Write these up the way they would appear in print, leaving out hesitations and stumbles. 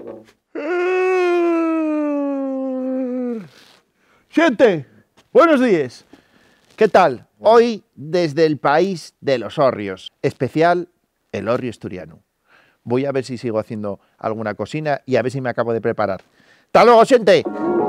Gente, buenos días. ¿Qué tal? Hoy desde el país de los hórreos, especial el hórreo asturiano. Voy a ver si sigo haciendo alguna cocina y a ver si me acabo de preparar. ¡Hasta luego, gente!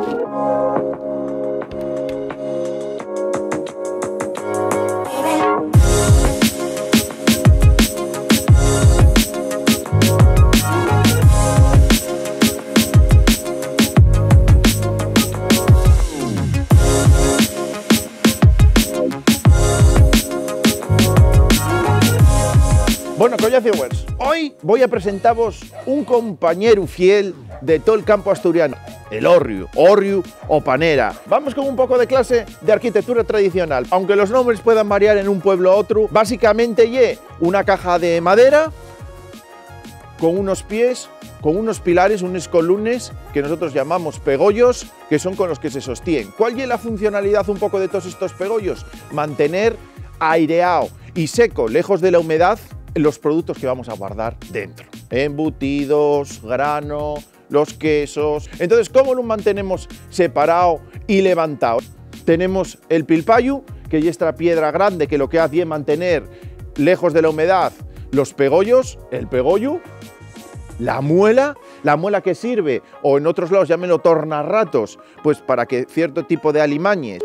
Bueno, Collacewers, hoy voy a presentaros un compañero fiel de todo el campo asturiano, el hórreo, o panera. Vamos con un poco de clase de arquitectura tradicional. Aunque los nombres puedan variar en un pueblo a otro, básicamente es una caja de madera con unos pies, con unos pilares, unos columnes que nosotros llamamos pegollos, que son con los que se sostienen. ¿Cuál es la funcionalidad un poco de todos estos pegollos? Mantener aireado y seco, lejos de la humedad, los productos que vamos a guardar dentro. Embutidos, grano, los quesos. Entonces, ¿cómo lo mantenemos separado y levantado? Tenemos el pilpayu, que es esta piedra grande que lo que hace es mantener lejos de la humedad los pegollos, el pegollo, la muela que sirve, o en otros lados llámenlo tornarratos, pues para que cierto tipo de alimañes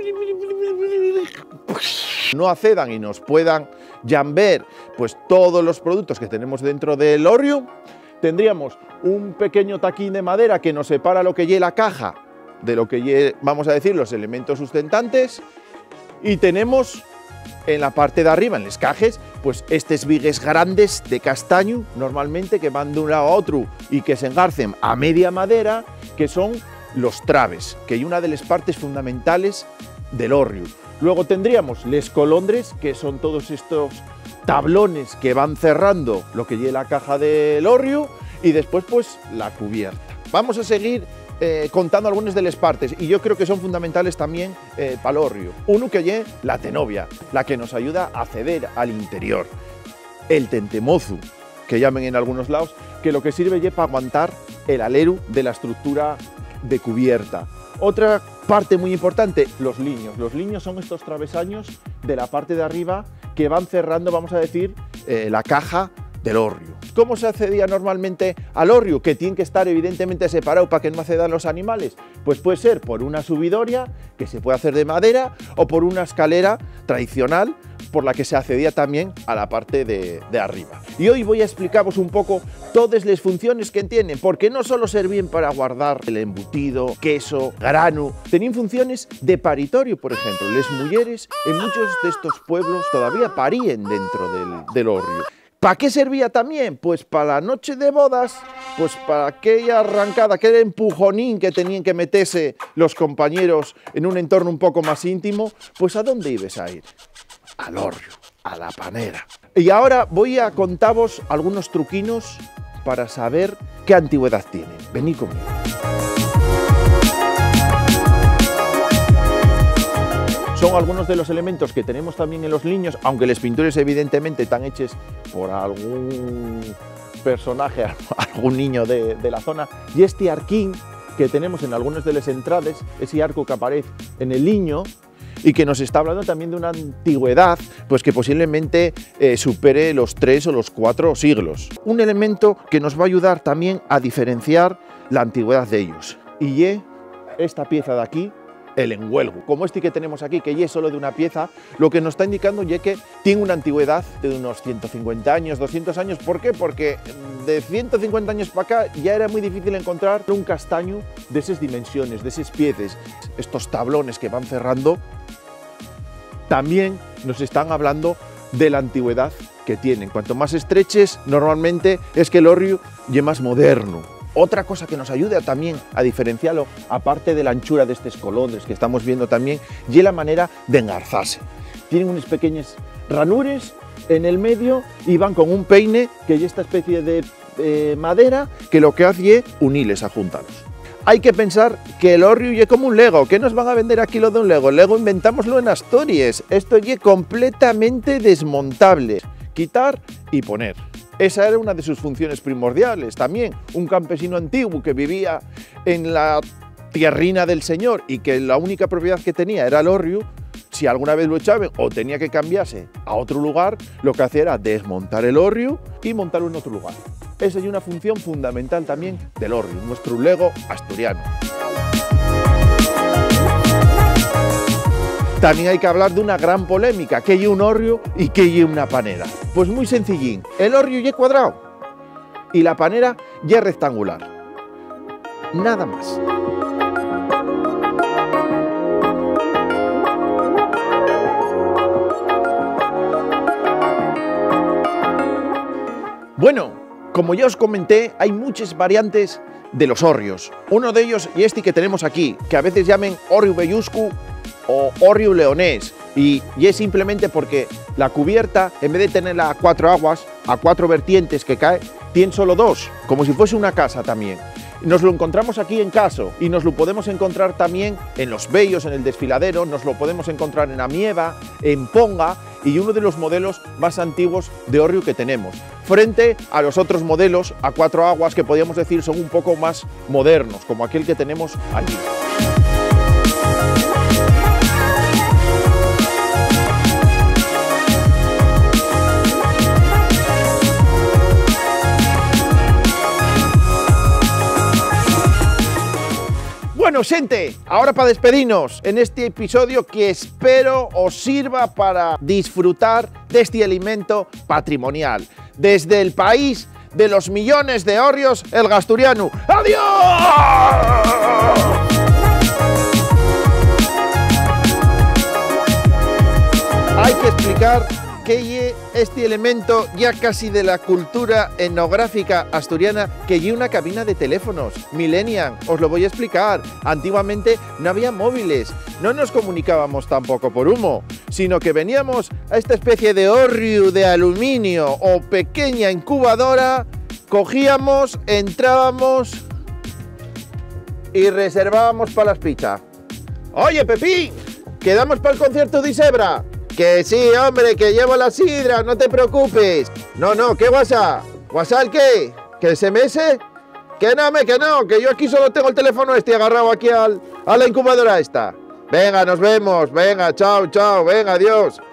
no accedan y nos puedan llamber pues todos los productos que tenemos dentro del hórreo. Tendríamos un pequeño taquín de madera que nos separa lo que lleva la caja de lo que lleva, vamos a decir, los elementos sustentantes, y tenemos en la parte de arriba, en los cajes, pues estos vigues grandes de castaño, normalmente que van de un lado a otro y que se engarcen a media madera, que son los traves, que hay una de las partes fundamentales del hórreo. Luego tendríamos les colondres, que son todos estos tablones que van cerrando lo que lleva la caja del hórreo, y después pues la cubierta. Vamos a seguir contando algunas de las partes, y yo creo que son fundamentales también para el hórreo. Uno que es la tenovia, la que nos ayuda a acceder al interior. El tentemozu, que llamen en algunos lados, que lo que sirve es para aguantar el alero de la estructura de cubierta. Otra parte muy importante, los liños. Los liños son estos travesaños de la parte de arriba que van cerrando, vamos a decir, la caja del hórreo. ¿Cómo se accedía normalmente al hórreo? Que tiene que estar evidentemente separado para que no accedan los animales. Pues puede ser por una subidoria, que se puede hacer de madera, o por una escalera tradicional, por la que se accedía también a la parte de arriba. Y hoy voy a explicaros un poco todas las funciones que tienen, porque no solo servían para guardar el embutido, queso, grano, tenían funciones de paritorio, por ejemplo. Las mujeres en muchos de estos pueblos todavía parían dentro del hórreo. ¿Para qué servía también? Pues para la noche de bodas, pues para aquella arrancada, aquel empujonín que tenían que meterse los compañeros en un entorno un poco más íntimo. Pues ¿a dónde ibas a ir? Al hórreo, a la panera. Y ahora voy a contaros algunos truquinos para saber qué antigüedad tienen. Venid conmigo. Son algunos de los elementos que tenemos también en los liños, aunque las pinturas evidentemente están hechas por algún personaje, algún niño de la zona. Y este arquín que tenemos en algunas de las entradas, ese arco que aparece en el liño, y que nos está hablando también de una antigüedad pues que posiblemente supere los 3 o los 4 siglos. Un elemento que nos va a ayudar también a diferenciar la antigüedad de ellos. Y es esta pieza de aquí, el enhuelgo. Como este que tenemos aquí, que ya es solo de una pieza, lo que nos está indicando ya que tiene una antigüedad de unos 150 años, 200 años. ¿Por qué? Porque de 150 años para acá ya era muy difícil encontrar un castaño de esas dimensiones, de esas piezas. Estos tablones que van cerrando también nos están hablando de la antigüedad que tienen. Cuanto más estreches, normalmente es que el hórreo es más moderno. Otra cosa que nos ayuda también a diferenciarlo, aparte de la anchura de estos colondres que estamos viendo también, y la manera de engarzarse. Tienen unas pequeñas ranures en el medio y van con un peine, que es esta especie de madera, que lo que hace es unirles, a juntarlos. Hay que pensar que el hórreo es como un Lego. ¿Qué nos van a vender aquí lo de un Lego? El Lego inventámoslo en Asturias. Esto es completamente desmontable. Quitar y poner. Esa era una de sus funciones primordiales. También un campesino antiguo que vivía en la tierrina del señor y que la única propiedad que tenía era el hórreo, si alguna vez lo echaban o tenía que cambiarse a otro lugar, lo que hacía era desmontar el hórreo y montarlo en otro lugar. Esa es una función fundamental también del hórreo, nuestro lego asturiano. También hay que hablar de una gran polémica, ¿qué es un hórreo y qué es una panera? Pues muy sencillín, el hórreo es cuadrado y la panera ya es rectangular. Nada más. Bueno, como ya os comenté, hay muchas variantes de los hórreos. Uno de ellos y este que tenemos aquí, que a veces llaman hórreo belluscu o hórreo leonés, y es simplemente porque la cubierta, en vez de tenerla a 4 aguas, a 4 vertientes que cae, tiene solo 2, como si fuese una casa también. Nos lo encontramos aquí en Caso y nos lo podemos encontrar también en Los Bellos, en el Desfiladero, nos lo podemos encontrar en Amieva, en Ponga, y uno de los modelos más antiguos de hórreo que tenemos, frente a los otros modelos a 4 aguas que podríamos decir son un poco más modernos, como aquel que tenemos allí. Bueno, xente, ahora para despedirnos en este episodio que espero os sirva para disfrutar de este alimento patrimonial. Desde el país de los millones de hórreos, el Gasturianu. ¡Adiós! Hay que explicar que es este elemento ya casi de la cultura etnográfica asturiana, que es una cabina de teléfonos. Millennial, os lo voy a explicar. Antiguamente no había móviles, no nos comunicábamos tampoco por humo, sino que veníamos a esta especie de hórreo de aluminio o pequeña incubadora, cogíamos, entrábamos y reservábamos para las pizzas. Oye, Pepín, ¿quedamos para el concierto de Isebra? Que sí, hombre, que llevo la sidra, no te preocupes. No, ¿qué WhatsApp? ¿WhatsApp qué? ¿Que SMS? Que no, que yo aquí solo tengo el teléfono este agarrado aquí a la incubadora esta. Venga, nos vemos, venga, chao, venga, adiós.